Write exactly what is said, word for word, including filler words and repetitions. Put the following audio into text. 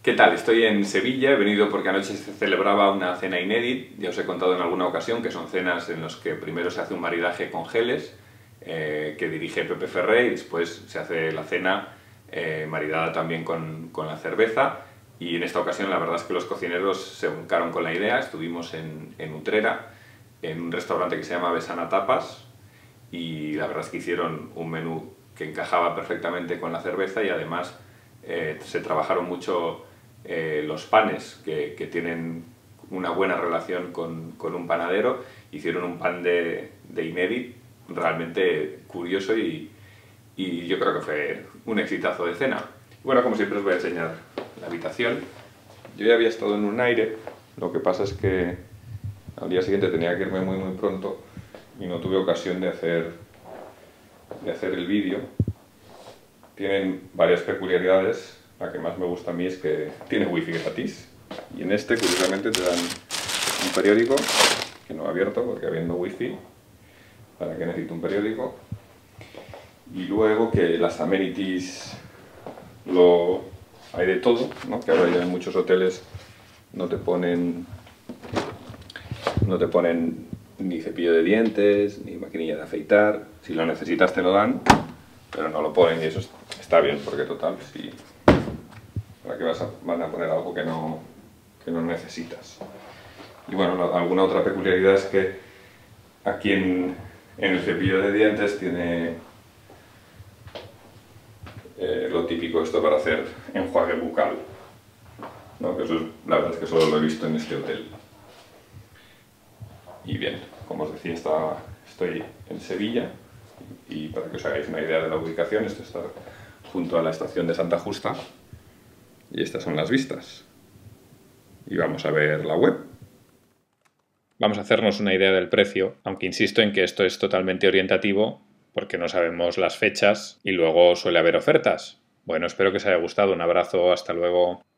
¿Qué tal? Estoy en Sevilla, he venido porque anoche se celebraba una cena inédita. Ya os he contado en alguna ocasión que son cenas en las que primero se hace un maridaje con geles, eh, que dirige Pepe Ferrer, y después se hace la cena eh, maridada también con, con la cerveza. Y en esta ocasión la verdad es que los cocineros se volcaron con la idea. Estuvimos en, en Utrera, en un restaurante que se llama Besana Tapas, y la verdad es que hicieron un menú que encajaba perfectamente con la cerveza, y además eh, se trabajaron mucho eh, los panes, que, que tienen una buena relación con, con un panadero. Hicieron un pan de, de inédit realmente curioso, y, y yo creo que fue un exitazo de cena. Bueno, como siempre os voy a enseñar la habitación. Yo ya había estado en un aire, lo que pasa es que al día siguiente tenía que irme muy muy pronto y no tuve ocasión de hacer, de hacer el vídeo. Tienen varias peculiaridades. La que más me gusta a mí es que tiene wifi gratis, y en este curiosamente te dan un periódico que no he abierto porque habiendo wifi, ¿para qué necesito un periódico? Y luego que las amenities lo hay de todo, ¿no? Que ahora ya en muchos hoteles no te ponen no te ponen ni cepillo de dientes ni maquinilla de afeitar. Si lo necesitas te lo dan, pero no lo ponen, y eso está bien, porque total, si para qué vas a, van a poner algo que no, que no necesitas. Y bueno, alguna otra peculiaridad es que aquí en, en el cepillo de dientes tiene eh, lo típico esto para hacer enjuague bucal, ¿no? Que eso es, la verdad es que solo lo he visto en este hotel. Y bien, como os decía, está, estoy en Sevilla, y para que os hagáis una idea de la ubicación, esto está junto a la estación de Santa Justa, y estas son las vistas. Y vamos a ver la web. Vamos a hacernos una idea del precio, aunque insisto en que esto es totalmente orientativo porque no sabemos las fechas y luego suele haber ofertas. Bueno, espero que os haya gustado. Un abrazo, hasta luego.